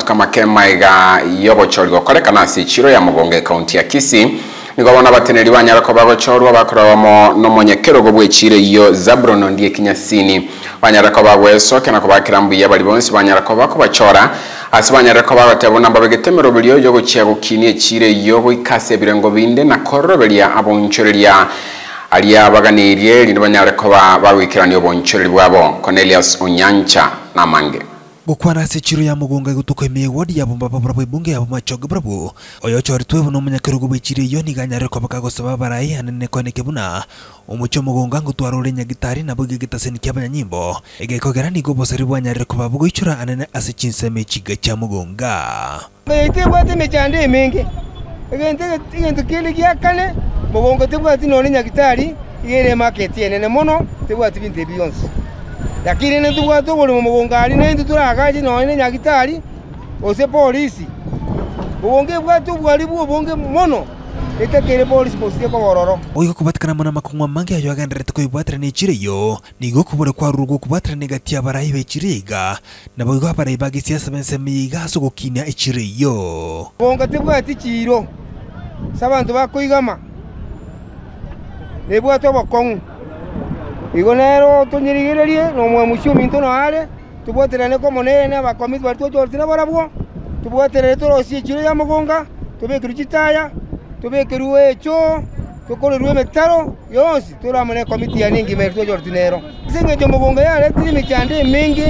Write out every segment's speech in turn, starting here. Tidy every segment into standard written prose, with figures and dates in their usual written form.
amatuka makema iga yogochorwa korekana sichiro ya Mugonge county ya Kisii nigo bona bateneri banyarako bagochorwa bakoramo no monyekero go bwechire iyo Zabron ndiye kinyasini banyarako bagwesoke nako bakirambuye bali bonsi banyarako bako bachora asibanyarako bagatebona babegetemero biliyo yo gochiya gukinie chire iyo go ikase birengo binde na korobelia abonchorelia aliya baganirie lino banyarako bawikirani obonchoreli bwabo Cornelius Onyancha na Mange gukwana sechiro ya Mugonga gutuko imewadi ya bomba brabo ibunge ya machogo brabo oyo choritwe buno munyakero gubechire yo niganyare ko bakagosaba barayi hanene ko nekebuna umucho Mugonga ngutwarore nyagitari na buge gitaseni kyabanya nyimbo egekogera nigo bosari bwanyare ko babugo ichura anene asichinse mechiga cha Mugonga ngete bwate mechande mingi egente kile gyakane Mugonga tebwati none nyagitari igere market yenene mono tebwati binte biyonse lakini ntuwa tubuli mu Mugonga ali nende turagaje none nyagitari ose polisi Mugonga bwatu bwali bwobonge mono etakere polisi posike ko bororo oyo kubatikana mona makungwa mange ayo aganderete ko ibwatra ni chire yo nigo kubure kwa rugo kubatra negatia barayi be chiriga nabo igo barayi bagisia sebense miga so gukinya echire yo Mugonga tebwati chiro sabantu bakoigama nebwato bokongu igonero tunyirigererie no mwe mushumi ntono ale tubwoterane ko monene bakomiti bari tujortina barabwo tubwoterere torosie chiro ya Mugonga tubekiru chitaya tubekiru echo tukoreruwe metaro yonsi turamune komiti ya ningi mer tujortinero singe jo Mugonga yale timi chande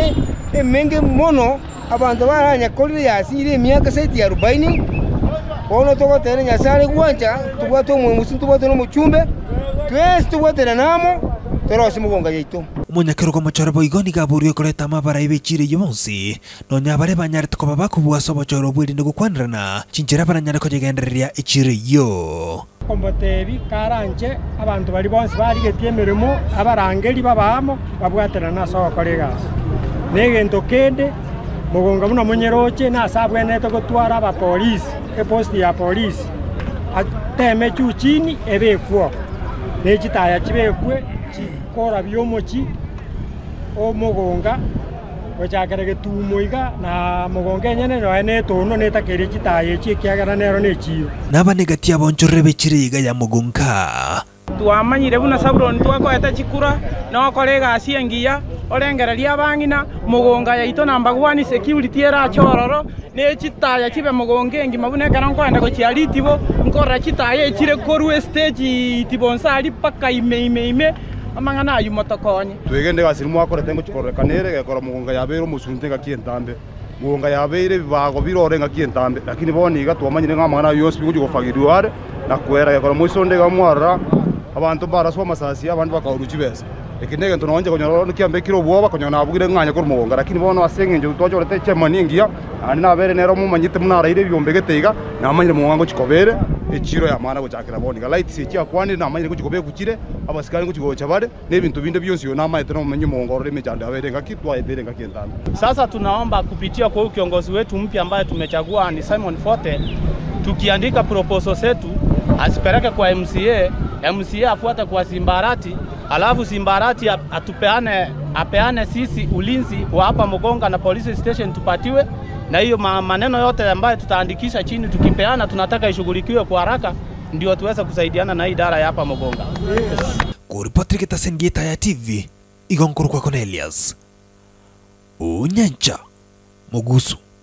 mingi mono abantu baranya kolire yasire emyaka seti ya 40 ono togotere nyasare gwanja tubwoto mwe musintu tubwoto no muchumbe twese tubwoterana namo Torosi Mugonga yeito umunyakero ko machoro boigoni gaburiyo koleta mabara ibechire yonsi no nyabare banyare ko babako buaso bachoro bwirinde gukwanirana cinjira baranyare ko jegendereria echire yo kombotebi karanje abantu bari bonse bari getiemeremo abarangeri babamo babwaterana so kolegas negento kende Mugonga muno munyeroche na sabwenete gutwara aba polisi posti ya polisi ateme chuchini ebekwo nechitaya chibekwe kora byomochi o Mugonga wachakere getumoiga na Mugonga nyene no ene tono netakere chitaye chikyagara nero nechiro naba negatia bonchore bechiriga ya Mugonga tuamanyire buna Zabron twakoeta chikura no kolega asiengia orengereria bangina Mugonga yaito namba 1 security era chororo ne chitaya chibe Mugonga engi mabune kana nkwenda ko chialitibo nkora chitaye chire koru stage tibonsali paka ime amangana ayu motokonye twegende gasirimu akorete ngo chikorekanere gekora Mugonga yabero musunte gakientambe Mugonga yabere bibago birore ngakientambe lakini boni gatwamanyire ngamana yose bigugigofagiruare na kwera gekora musonde gamwara abantu baraswa masasi abantu bakawuruchi besa ekinde gento nonje konyoro nikiambe kiro bwoba konyona abugire nganya ko Mugonga lakini bono asengenje utwachorete chemaningia ani nabere nero mumanyite munara ire byombe geteiga namanyire Mugonga ngo chikobere echiro ya mana guchakira boni ga light sechi akwani namanyire kuchikobe kuchire abasikani kuchigocha bare nebintu binde byonsi yo namayite no mumenye Mugonga ore mechande abere ngakitwa edere ngakiendana. Sasa tunaomba kupitia kwa kiongozi wetu mpya ambaye tumechagua ni Simon Forte, tukiandika proposal zetu asipeleke kwa MCA afuate kwa Simbarati, alafu Simbarati apeane sisi ulinzi wa hapa Mugonga na police station tupatiwe, na hiyo maneno yote ambayo tutaandikisha chini tukipeana tunataka ishughulikiwe kwa haraka ndio tuweze kusaidiana na idara ya hapa Mugonga. Kuri Patrick Tasengita ya TV igonkuru kwa Cornelius Onyancha Mugusu.